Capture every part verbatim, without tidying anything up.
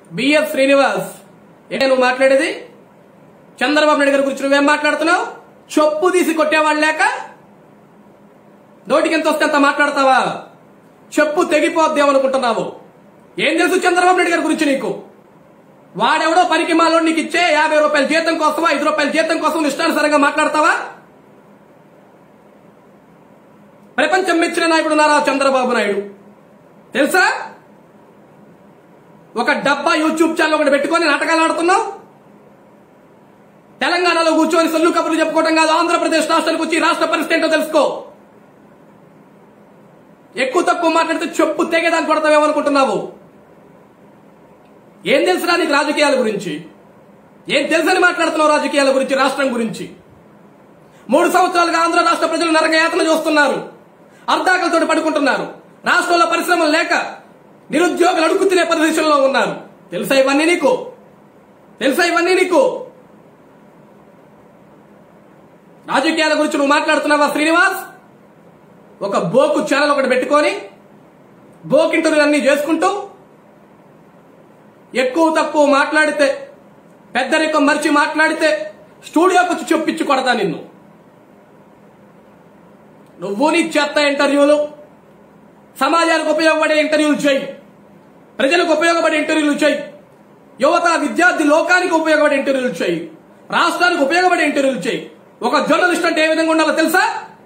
BS Srinivas, ఏ నువ్వు మాట్లాడేది? చంద్రబాబు నాయుడు గారి గురించి నువ్వేం మాట్లాడుతున్నావు? చెప్పు తీసి కొట్టేవాళ్ళు లేక నోటికి ఎంత వస్తే అంత మాట్లాడతావా? చెప్పు తెగిపోద్దేమనుకుంటున్నావు? ఏం తెలుసు చంద్రబాబు నాయుడు గారి గురించి నీకు? వాడెవడో పనికి మాలోడు నీకు ఇచ్చే యాభై రూపాయల జీతం కోసం, ఐదు రూపాయల జీతం కోసం ఇష్టానుసారంగా మాట్లాడతావా? ప్రపంచం మెచ్చిన నాయకుడు నారా చంద్రబాబు నాయుడు తెలుసా? ఒక డబ్బా యూట్యూబ్ ఛానల్ ఒకటి పెట్టుకొని నాటకాలు ఆడుతున్నావు. తెలంగాణలో కూర్చొని సొల్లు కబుర్లు చెప్పుకోవడం కాదు, ఆంధ్రప్రదేశ్ రాష్ట్రానికి వచ్చి రాష్ట్ర పరిస్థితి ఏంటో తెలుసుకో. ఎక్కువ తక్కువ మాట్లాడితే చెప్పు తెగేదాన్ని కొడతావేమనుకుంటున్నావు? ఏం తెలుసురా నీకు రాజకీయాల గురించి? ఏం తెలుసని మాట్లాడుతున్నావు రాజకీయాల గురించి, రాష్ట్రం గురించి? మూడు సంవత్సరాలుగా ఆంధ్ర రాష్ట్ర ప్రజలు నరకయాతన చూస్తున్నారు, అర్ధాకలతో పడుకుంటున్నారు. రాష్ట్రంలో పరిశ్రమలు లేక నిరుద్యోగులు అడుగు తినే పరిస్థితుల్లో ఉన్నారు. తెలుసా ఇవన్నీ నీకు? తెలుసా ఇవన్నీ నీకు? రాజకీయాల గురించి నువ్వు మాట్లాడుతున్నావా శ్రీనివాస్? ఒక బోకు ఛానల్ ఒకటి పెట్టుకొని బోక్ ఇంటర్వ్యూలు అన్ని చేసుకుంటూ ఎక్కువ తక్కువ మాట్లాడితే, పెద్దరికం మరిచి మాట్లాడితే స్టూడియోకి వచ్చి చెప్పించి కొడతా నిన్ను. నువ్వు నీ చెత్త ఇంటర్వ్యూలు, సమాజానికి ఉపయోగపడే ఇంటర్వ్యూలు చేయి, ప్రజలకు ఉపయోగపడే ఇంటర్వ్యూలు చేయి, యువత విద్యార్థి లోకానికి ఉపయోగపడే ఇంటర్వ్యూలు చేయి, రాష్ట్రానికి ఉపయోగపడే ఇంటర్వ్యూలు చేయి. ఒక జర్నలిస్ట్ అంటే ఏ విధంగా ఉండాలో తెలుసా?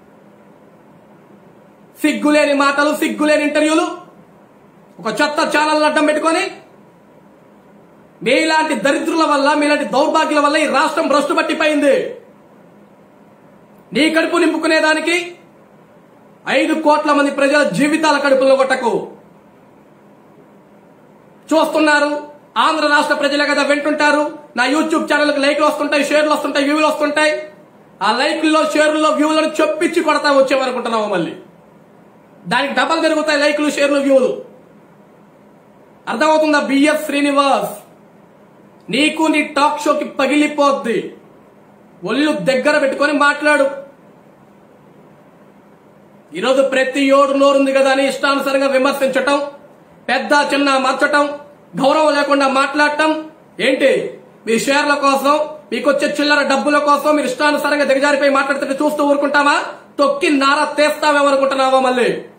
సిగ్గులేని మాటలు, సిగ్గులేని ఇంటర్వ్యూలు, ఒక చెత్త ఛానల్ అడ్డం పెట్టుకొని మీలాంటి దరిద్రుల వల్ల, మీలాంటి దౌర్భాగ్యుల వల్ల ఈ రాష్ట్రం భ్రష్టు పట్టిపోయింది. నీ కడుపు నింపుకునేదానికి ఐదు కోట్ల మంది ప్రజల జీవితాల కడుపులో కొట్టకు. చూస్తున్నారు, ఆంధ్ర రాష్ట్ర ప్రజలే కదా వింటుంటారు. నా యూట్యూబ్ ఛానల్కి లైక్లు వస్తుంటాయి, షేర్లు వస్తుంటాయి, వ్యూలు వస్తుంటాయి. ఆ లైక్ల్లో, షేర్లలో, వ్యూలను చొప్పించి కొడతా వచ్చేవనుకుంటున్నావు. మళ్ళీ దానికి డబల్ పెరుగుతాయి లైక్లు, షేర్లు, వ్యూలు. అర్థమవుతుందా? బిఎస్ శ్రీనివాస్, నీకు నీ టాక్ షోకి పగిలిపోద్ది. ఒళ్ళు దగ్గర పెట్టుకొని మాట్లాడు. ఈరోజు ప్రతి ఓడు నోరుంది కదా అని ఇష్టానుసారంగా విమర్శించటం, పెద్ద చిన్న మార్చటం, గౌరవం లేకుండా మాట్లాడటం ఏంటి? మీ షేర్ల కోసం, మీకొచ్చే చిల్లర డబ్బుల కోసం మీరు ఇష్టానుసారంగా దిగజారిపోయి మాట్లాడుతుంటే చూస్తూ ఊరుకుంటావా? తొక్కి నారా తీస్తావేమనుకుంటున్నావా? మళ్ళీ